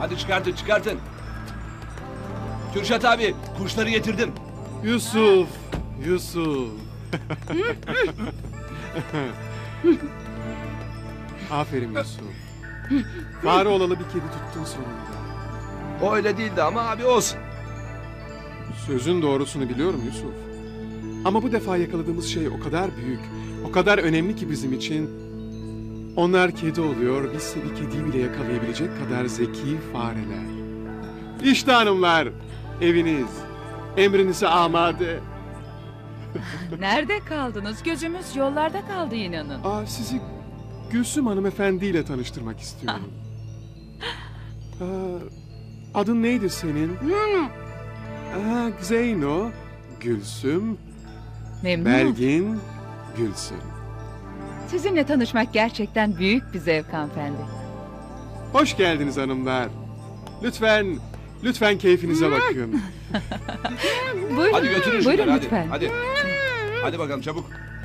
Hadi çıkartın çıkartın. Kürşat abi kuşları getirdim. Yusuf. Yusuf. Aferin Yusuf. Fare olalı bir kedi tuttun sonunda. O öyle değildi ama abi olsun. Sözün doğrusunu biliyorum Yusuf. Ama bu defa yakaladığımız şey o kadar büyük, o kadar önemli ki bizim için. Onlar kedi oluyor, bizse bir kediyi bile yakalayabilecek kadar zeki fareler. İşte hanımlar, eviniz. Emrinize amade. Nerede kaldınız? Gözümüz yollarda kaldı inanın. Sizi Gülsüm hanımefendiyle tanıştırmak istiyorum. Adın neydi senin? Zeyno, Gülsüm, Memnun oldum. Belgin, Gülsüm. Sizinle tanışmak gerçekten büyük bir zevk hanımefendi. Hoş geldiniz hanımlar. Lütfen keyfinize bakın. Buyurun, Hadi götürün buyurun şunları lütfen. hadi. Hadi bakalım çabuk.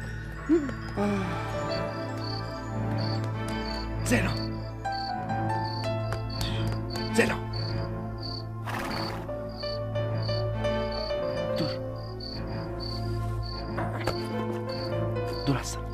Zeno. Zeno. Dur. Dur aslan.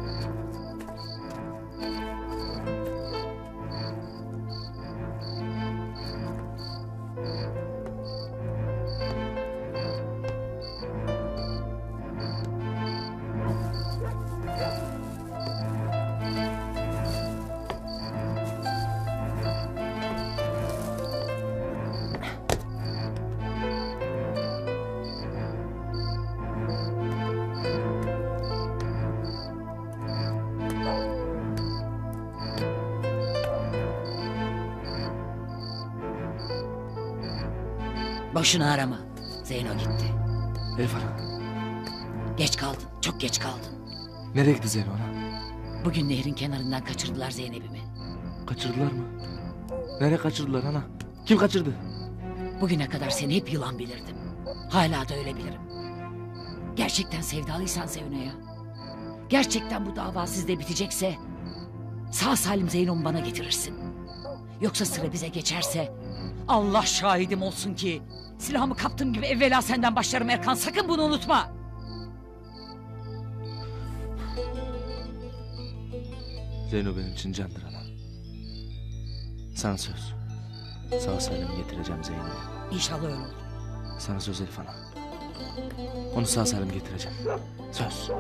Boşuna arama. Zeyno gitti. Elif ana. Geç kaldın. Çok geç kaldın. Nereye gitti Zeyno ana? Bugün nehrin kenarından kaçırdılar Zeynep'imi. Kaçırdılar mı? Nereye kaçırdılar ana? Kim kaçırdı? Bugüne kadar seni hep yılan bilirdim. Hala da öyle bilirim. Gerçekten sevdalıysan Zeyno'ya. Gerçekten bu dava sizde bitecekse sağ salim Zeyno'mu bana getirirsin. Yoksa sıra bize geçerse Allah şahidim olsun ki silahımı kaptığım gibi evvela senden başlarım Erkan. Sakın bunu unutma. Zeyno benim için candır ana. Sana söz. Sağ salim getireceğim Zeyno'yu. İnşallah öyle olur. Sana söz Elif ana. Onu sağ salim getireceğim. Söz.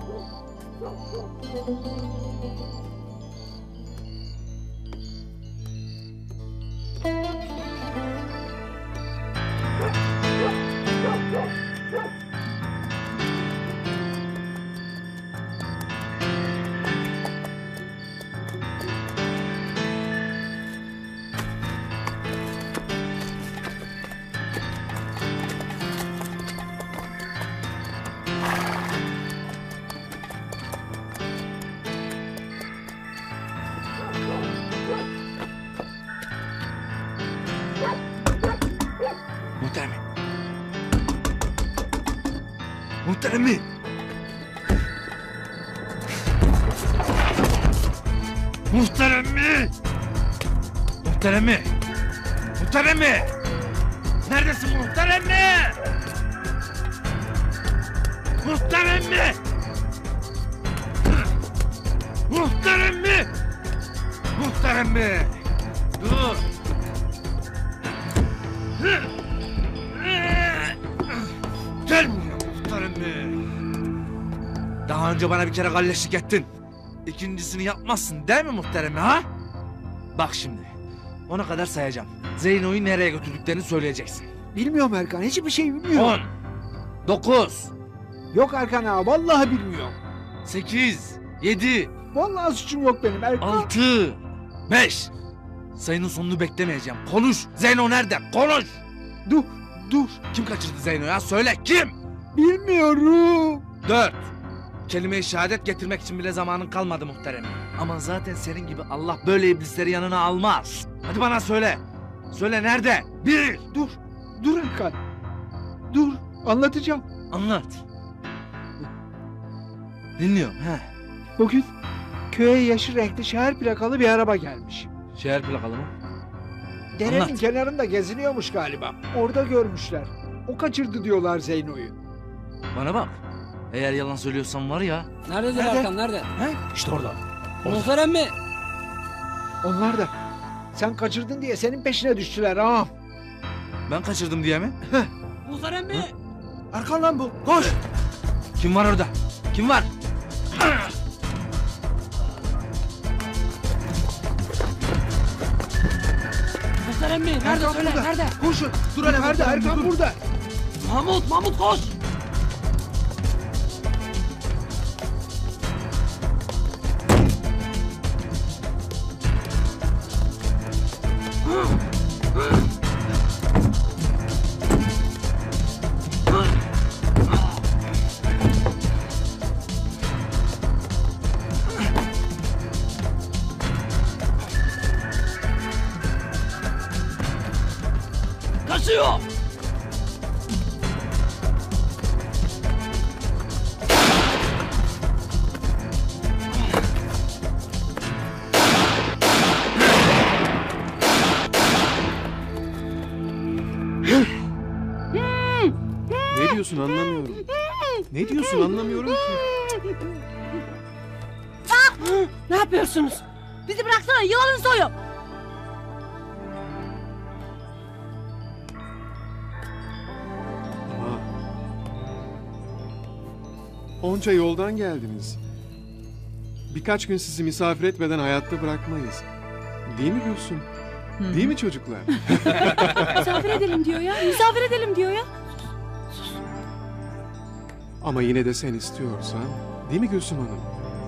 Muhterem. Muhterem mi? Muhterem mi? Muhterem mi? Muhterem mi? Neredesin muhterem mi? Muhterem mi? Muhterem mi? Muhterem mi? Dur. Gel buraya muhterem mi? Daha önce bana bir kere galleşlik ettin. İkincisini yapmazsın değil mi muhterem mi ha? Bak şimdi. Ona kadar sayacağım. Zeyno'yu nereye götürdüklerini söyleyeceksin. Bilmiyorum Erkan, hiçbir şey bilmiyorum. 10 9 Yok Erkan ağa, vallahi bilmiyorum. 8 7 Vallahi suçum yok benim Erkan. 6 5 Sayının sonunu beklemeyeceğim. Konuş. Zeyno nerede? Konuş. Dur. Kim kaçırdı Zeyno'ya? Söyle kim? Bilmiyorum. 4 Kelime-i şehadet getirmek için bile zamanın kalmadı muhterem. Ama zaten senin gibi Allah böyle iblisleri yanına almaz. Hadi bana söyle. Söyle nerede? 1 Dur Erkan. Dur, anlatacağım. Anlat. Dinliyorum he. Bugün köye yeşil renkli şehir plakalı bir araba gelmiş. Şehir plakalı mı? Derenin Anlat. kenarında geziniyormuş galiba. Orada görmüşler. O kaçırdı diyorlar Zeyno'yu. Bana bak. Eğer yalan söylüyorsan var ya. Nerededir Nerede? Erkan nerede? He? İşte orada. Muhtar emmi. Onlar da sen kaçırdın diye senin peşine düştüler ağam. Ben kaçırdım diye mi? Muhtar emmi. Erkan lan bu. Koş. Kim var orada? Kim var? Muhtar emmi. Nerede Erkan söyle burada. nerede? Koşun. Dur hele nerede? Erkan burada. Mahmut koş. Kaçıyor. Ne diyorsun anlamıyorum. Ne diyorsun anlamıyorum ki. Ne yapıyorsunuz? Bizi bıraksana yılanın soyu. Ama onca yoldan geldiniz. Birkaç gün sizi misafir etmeden hayatta bırakmayız. Değil mi Gülsüm? Değil mi çocuklar? Misafir edelim diyor ya. Misafir edelim diyor ya. Ama yine de sen istiyorsan, değil mi Gülsüm Hanım?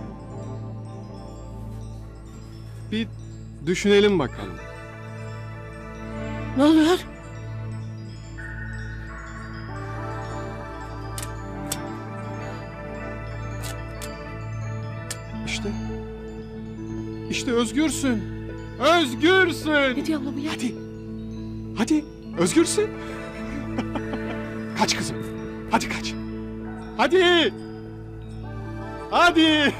Bir düşünelim bakalım. Ne oluyor? İşte. İşte özgürsün. Özgürsün. Ne diyor abla bu ya? Hadi. Hadi. Özgürsün. Kaç kızım. Hadi kaç. Hadi. Hadi.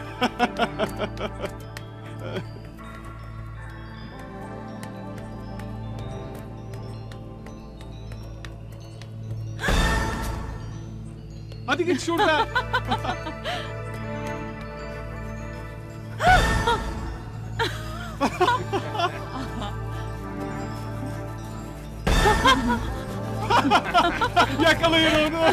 Hadi git şurada. Yakalayın onu.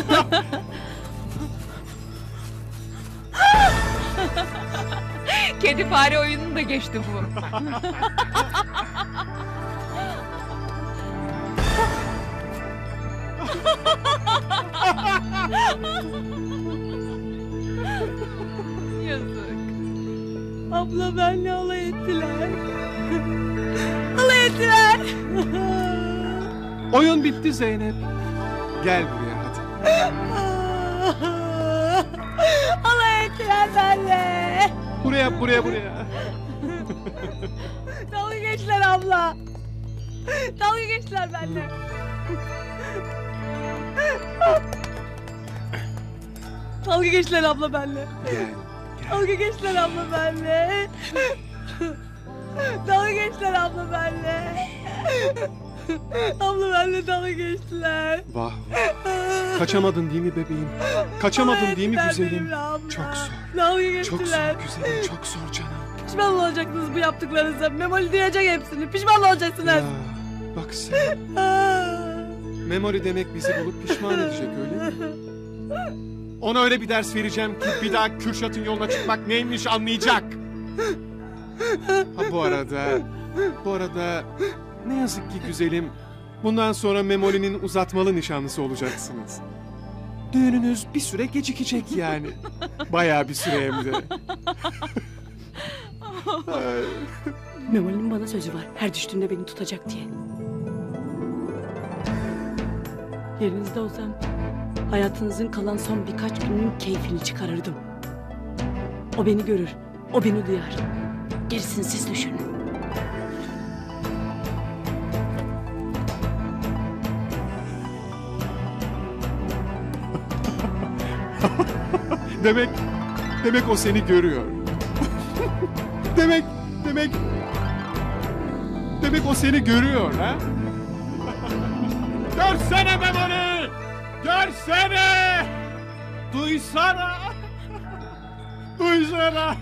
Kedi fare oyununu da geçti bu. Yazık. Abla benle alay ettiler. Alay ettiler. Oyun bitti Zeynep. Gel buraya hadi. Alay ettiler benle. Buraya. Dalga geçtiler abla. Dalga geçtiler benle. Dalga geçtiler abla benle. Gel. Dalga geçtiler abla benle. Dalga geçtiler abla benle. Abla benle dalga geçtiler. Vah vah. Kaçamadın değil mi bebeğim? Kaçamadın değil mi Alay güzelim? ettiler benimle abla. Çok zor. Dalga Çok geçtiler. zor güzelim. Çok zor canım. Pişman olacaksınız bu yaptıklarınıza. Memoli duyacak hepsini. Pişman olacaksınız. Ya, bak sen. Memoli demek bizi bulup pişman edecek öyle mi? Ona öyle bir ders vereceğim ki bir daha Kürşat'ın yoluna çıkmak neymiş anlayacak. Ha bu arada ne yazık ki güzelim, bundan sonra Memoli'nin uzatmalı nişanlısı olacaksınız. Düğününüz bir süre gecikecek yani. Bayağı bir süre hem de. Memoli'nin bana sözü var. Her düştüğümde beni tutacak diye. Yerinizde olsam hayatınızın kalan son birkaç günün keyfini çıkarırdım. O beni görür. O beni duyar. Gerisini siz düşünün. Demek o seni görüyor. Demek Demek o seni görüyor ha? Görsene Memoli! Görsene! Duysana! Duysana!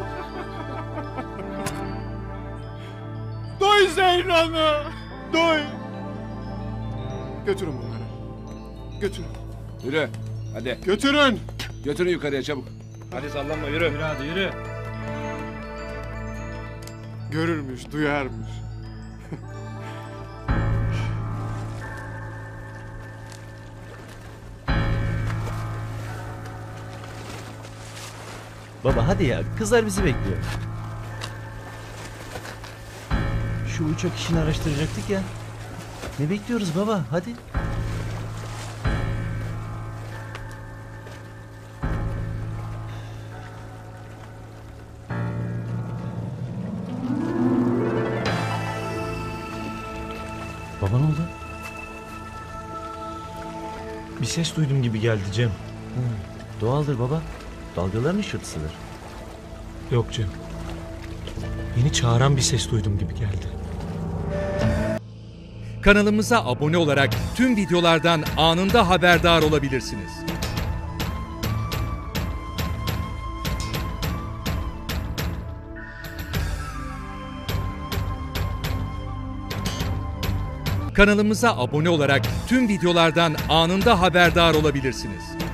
Duy Zeyno'nu! Duy! Götürün bunları. Götürün. Yürü. Hadi. Götürün! Götürün yukarıya çabuk. Hadi sallanma yürü. Yürü hadi yürü. Görürmüş, duyarmış. Baba hadi ya, kızlar bizi bekliyor. Şu uçak işini araştıracaktık ya. Ne bekliyoruz baba, hadi. Baba ne oldu? Bir ses duydum gibi geldi Cem. Doğaldır baba. Dalgaların ışıltısıdır. Yok Cem. Beni çağıran bir ses duydum gibi geldi. Kanalımıza abone olarak tüm videolardan anında haberdar olabilirsiniz. Kanalımıza abone olarak tüm videolardan anında haberdar olabilirsiniz.